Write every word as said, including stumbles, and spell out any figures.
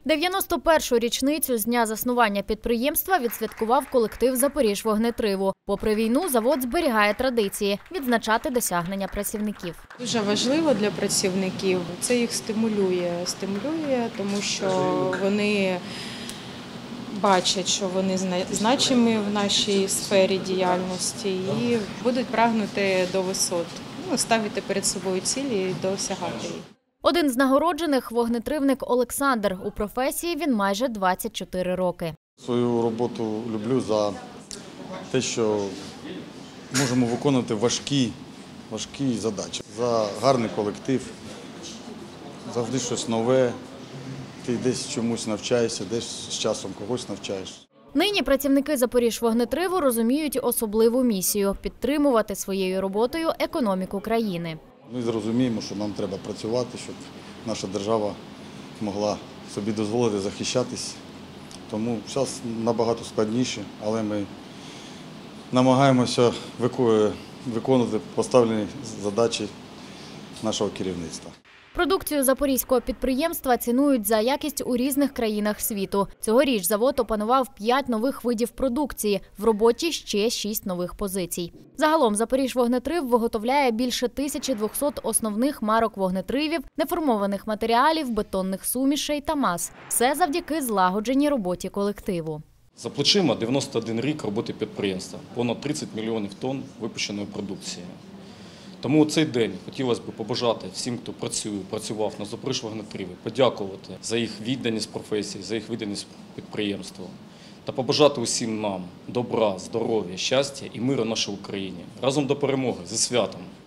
дев'яносто першу річницю з дня заснування підприємства відсвяткував колектив «Запоріжвогнетриву». Попри війну, завод зберігає традиції – відзначати досягнення працівників. Дуже важливо для працівників, це їх стимулює, стимулює, тому що вони бачать, що вони значимі в нашій сфері діяльності і будуть прагнути до висот, ну, ставити перед собою цілі і досягати їх. Один з нагороджених – вогнетривник Олександр. У професії він майже двадцять чотири роки. Свою роботу люблю за те, що можемо виконувати важкі, важкі задачі. За гарний колектив, завжди щось нове, ти десь чомусь навчаєшся, десь з часом когось навчаєш. Нині працівники «Запоріжвогнетриву» розуміють особливу місію – підтримувати своєю роботою економіку країни. Ми зрозуміємо, що нам треба працювати, щоб наша держава могла собі дозволити захищатись. Тому зараз набагато складніше, але ми намагаємося виконувати поставлені задачі нашого керівництва. Продукцію запорізького підприємства цінують за якість у різних країнах світу. Цьогоріч завод опанував п'ять нових видів продукції, в роботі ще шість нових позицій. Загалом «Запоріжвогнетрив» виготовляє більше тисячі двохсот основних марок вогнетривів, неформованих матеріалів, бетонних сумішей та мас. Все завдяки злагодженій роботі колективу. За плечима дев'яносто один рік роботи підприємства, понад тридцять мільйонів тонн випущеної продукції. Тому у цей день хотілося б побажати всім, хто працює, працював на «Запоріжвогнетриві», подякувати за їх відданість професії, за їх відданість підприємству та побажати усім нам добра, здоров'я, щастя і миру нашій Україні. Разом до перемоги, зі святом!